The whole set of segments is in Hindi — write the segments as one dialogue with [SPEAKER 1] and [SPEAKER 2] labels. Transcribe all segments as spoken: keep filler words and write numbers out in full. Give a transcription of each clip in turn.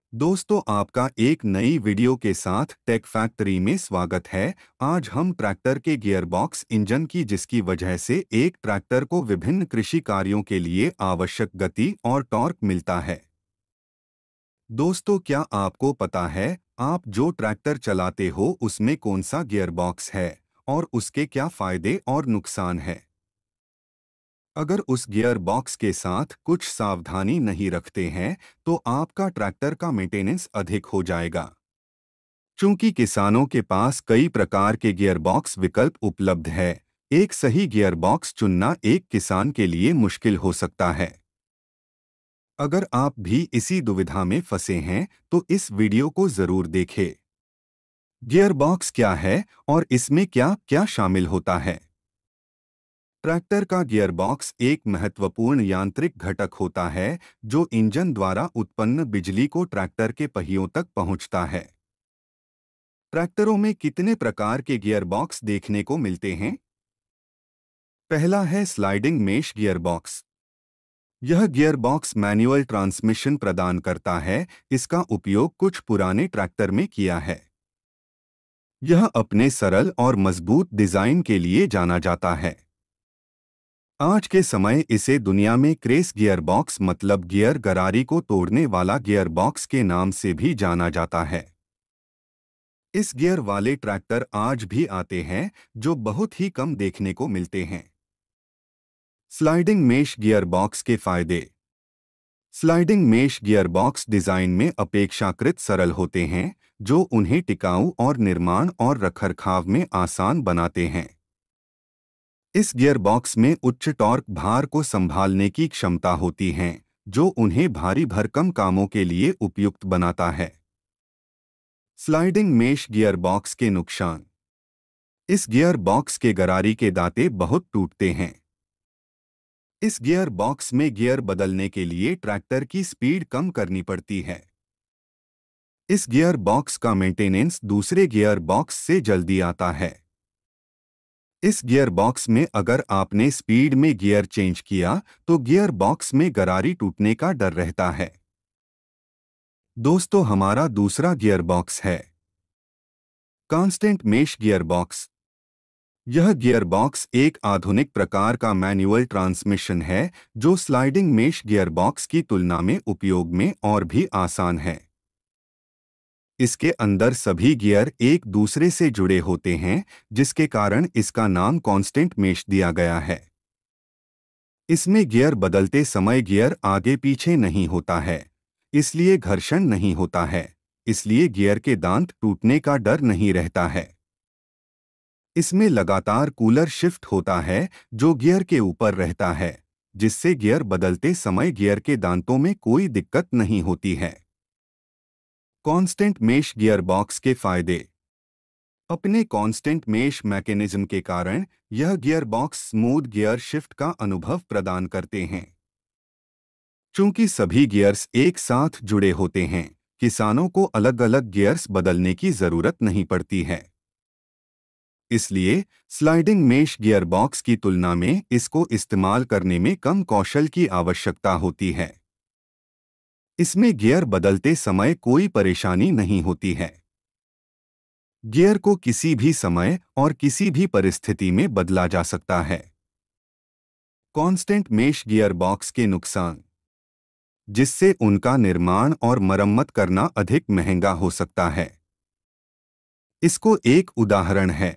[SPEAKER 1] दोस्तों, आपका एक नई वीडियो के साथ टेक फैक्ट्री में स्वागत है। आज हम ट्रैक्टर के गियरबॉक्स इंजन की जिसकी वजह से एक ट्रैक्टर को विभिन्न कृषि कार्यों के लिए आवश्यक गति और टॉर्क मिलता है। दोस्तों, क्या आपको पता है आप जो ट्रैक्टर चलाते हो उसमें कौन सा गियरबॉक्स है और उसके क्या फायदे और नुकसान है? अगर उस गियर बॉक्स के साथ कुछ सावधानी नहीं रखते हैं तो आपका ट्रैक्टर का मेंटेनेंस अधिक हो जाएगा। चूंकि किसानों के पास कई प्रकार के गियर बॉक्स विकल्प उपलब्ध है, एक सही गियर बॉक्स चुनना एक किसान के लिए मुश्किल हो सकता है। अगर आप भी इसी दुविधा में फंसे हैं तो इस वीडियो को जरूर देखें। गियर बॉक्स क्या है और इसमें क्या क्या शामिल होता है? ट्रैक्टर का गियरबॉक्स एक महत्वपूर्ण यांत्रिक घटक होता है जो इंजन द्वारा उत्पन्न बिजली को ट्रैक्टर के पहियों तक पहुंचता है। ट्रैक्टरों में कितने प्रकार के गियरबॉक्स देखने को मिलते हैं? पहला है स्लाइडिंग मेश गियरबॉक्स। यह गियरबॉक्स मैनुअल ट्रांसमिशन प्रदान करता है। इसका उपयोग कुछ पुराने ट्रैक्टर में किया है। यह अपने सरल और मजबूत डिजाइन के लिए जाना जाता है। आज के समय इसे दुनिया में क्रेस गियर बॉक्स मतलब गियर गरारी को तोड़ने वाला गियर बॉक्स के नाम से भी जाना जाता है। इस गियर वाले ट्रैक्टर आज भी आते हैं जो बहुत ही कम देखने को मिलते हैं। स्लाइडिंग मेश गियर बॉक्स के फायदे। Sliding mesh gear box design में अपेक्षाकृत सरल होते हैं जो उन्हें टिकाऊ और निर्माण और रखरखाव में आसान बनाते हैं। इस गियरबॉक्स में उच्च टॉर्क भार को संभालने की क्षमता होती है जो उन्हें भारी भरकम कामों के लिए उपयुक्त बनाता है। स्लाइडिंग मेश गियरबॉक्स के नुकसान। इस गियरबॉक्स के गरारी के दांते बहुत टूटते हैं। इस गियरबॉक्स में गियर बदलने के लिए ट्रैक्टर की स्पीड कम करनी पड़ती है। इस गियरबॉक्स का मेंटेनेंस दूसरे गियरबॉक्स से जल्दी आता है। इस गियर बॉक्स में अगर आपने स्पीड में गियर चेंज किया तो गियर बॉक्स में गरारी टूटने का डर रहता है। दोस्तों, हमारा दूसरा गियर बॉक्स है कांस्टेंट मेश गियर बॉक्स। यह गियर बॉक्स एक आधुनिक प्रकार का मैनुअल ट्रांसमिशन है जो स्लाइडिंग मेश गियर बॉक्स की तुलना में उपयोग में और भी आसान है। इसके अंदर सभी गियर एक दूसरे से जुड़े होते हैं जिसके कारण इसका नाम कांस्टेंट मेश दिया गया है। इसमें गियर बदलते समय गियर आगे पीछे नहीं होता है, इसलिए घर्षण नहीं होता है, इसलिए गियर के दांत टूटने का डर नहीं रहता है। इसमें लगातार कूलर शिफ्ट होता है जो गियर के ऊपर रहता है, जिससे गियर बदलते समय गियर के दांतों में कोई दिक्कत नहीं होती है। कांस्टेंट मेश गियर बॉक्स के फायदे। अपने कांस्टेंट मेश मैकेनिज्म के कारण यह gear box smooth gear shift का अनुभव प्रदान करते हैं। चूंकि सभी गियर्स एक साथ जुड़े होते हैं, किसानों को अलग अलग गियर्स बदलने की जरूरत नहीं पड़ती है। इसलिए स्लाइडिंग मेश गियर बॉक्स की तुलना में इसको इस्तेमाल करने में कम कौशल की आवश्यकता होती है। इसमें गियर बदलते समय कोई परेशानी नहीं होती है। गियर को किसी भी समय और किसी भी परिस्थिति में बदला जा सकता है। कांस्टेंट मेश गियर बॉक्स के नुकसान, जिससे उनका निर्माण और मरम्मत करना अधिक महंगा हो सकता है। इसको एक उदाहरण है।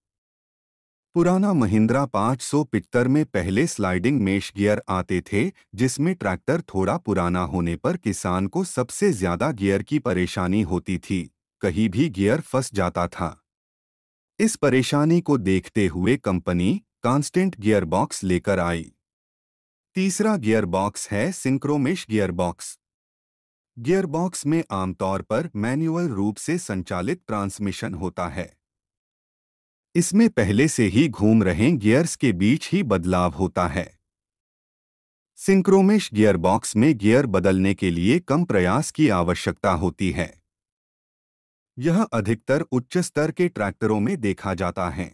[SPEAKER 1] पुराना महिंद्रा पाँच सौ पचहत्तर में पहले स्लाइडिंग मेश गियर आते थे जिसमें ट्रैक्टर थोड़ा पुराना होने पर किसान को सबसे ज्यादा गियर की परेशानी होती थी, कहीं भी गियर फंस जाता था। इस परेशानी को देखते हुए कंपनी कांस्टेंट गियर बॉक्स लेकर आई। तीसरा गियर बॉक्स है synchromesh gear box. Gear box में आमतौर पर मैन्युअल रूप से संचालित ट्रांसमिशन होता है। इसमें पहले से ही घूम रहे गियर्स के बीच ही बदलाव होता है। सिंक्रोमेश गियर बॉक्स में गियर बदलने के लिए कम प्रयास की आवश्यकता होती है। यह अधिकतर उच्च स्तर के ट्रैक्टरों में देखा जाता है।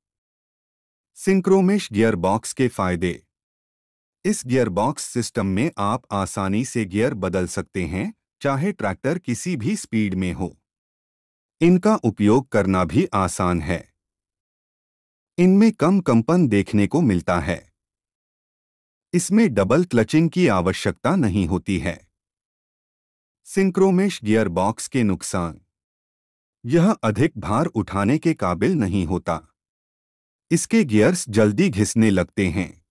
[SPEAKER 1] सिंक्रोमेश गियर बॉक्स के फायदे। इस गियर बॉक्स सिस्टम में आप आसानी से गियर बदल सकते हैं, चाहे ट्रैक्टर किसी भी स्पीड में हो। इनका उपयोग करना भी आसान है। इनमें कम कंपन देखने को मिलता है। इसमें डबल क्लचिंग की आवश्यकता नहीं होती है। सिंक्रोमेश गियर बॉक्स के नुकसान: यह अधिक भार उठाने के काबिल नहीं होता। इसके गियर्स जल्दी घिसने लगते हैं।